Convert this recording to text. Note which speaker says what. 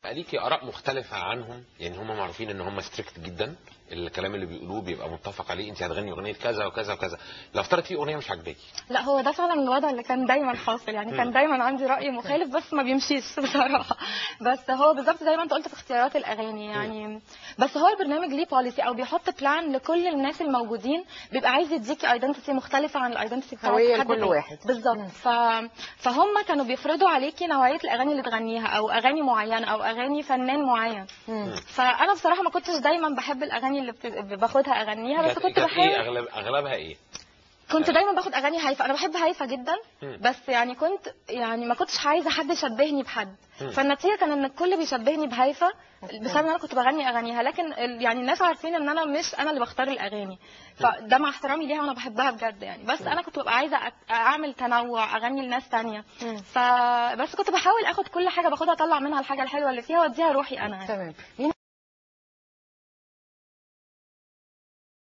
Speaker 1: ليكي اراء مختلفه عنهم؟ يعني هم معروفين ان هم ستريكت جدا، الكلام اللي بيقولوه بيبقى متفق عليه، انت هتغني اغنيه كذا وكذا وكذا، لو افترض في اغنيه مش عاجباكي.
Speaker 2: لا هو ده فعلا الوضع اللي كان دايما حاصل، يعني كان دايما عندي راي مخالف بس ما بيمشيش بصراحه. بس هو بالظبط زي ما انت قلت في اختيارات الاغاني يعني. بس هو البرنامج ليه بوليسي او بيحط بلان لكل الناس الموجودين، بيبقى عايز يديكي ايدنتيتي مختلفه عن الايدنتيتي بتاعت
Speaker 3: كل واحد
Speaker 2: بالظبط. فهم كانوا بيفرضوا عليكي نوعيه الاغاني اللي تغنيها، او اغاني معينه، او اغاني فنان معين. فانا بصراحه ما كنتش دايما بحب الاغاني اللي باخدها اغنيها، بس كنت بحاول.
Speaker 1: ايه اغلبها ايه؟
Speaker 2: كنت دايما باخد اغاني هايفه، انا بحب هايفه جدا، بس يعني كنت يعني ما كنتش عايزه حد يشبهني بحد، فالنتيجه كان ان الكل بيشبهني بهايفه بسبب ان انا كنت بغني اغانيها، لكن يعني الناس عارفين ان انا مش انا اللي بختار الاغاني، فده مع احترامي ليها وانا بحبها بجد يعني. بس انا كنت ببقى عايزه اعمل تنوع، اغني لناس ثانيه، فبس كنت بحاول اخد كل حاجه باخدها اطلع منها الحاجه الحلوه اللي فيها واديها روحي انا.
Speaker 3: تمام.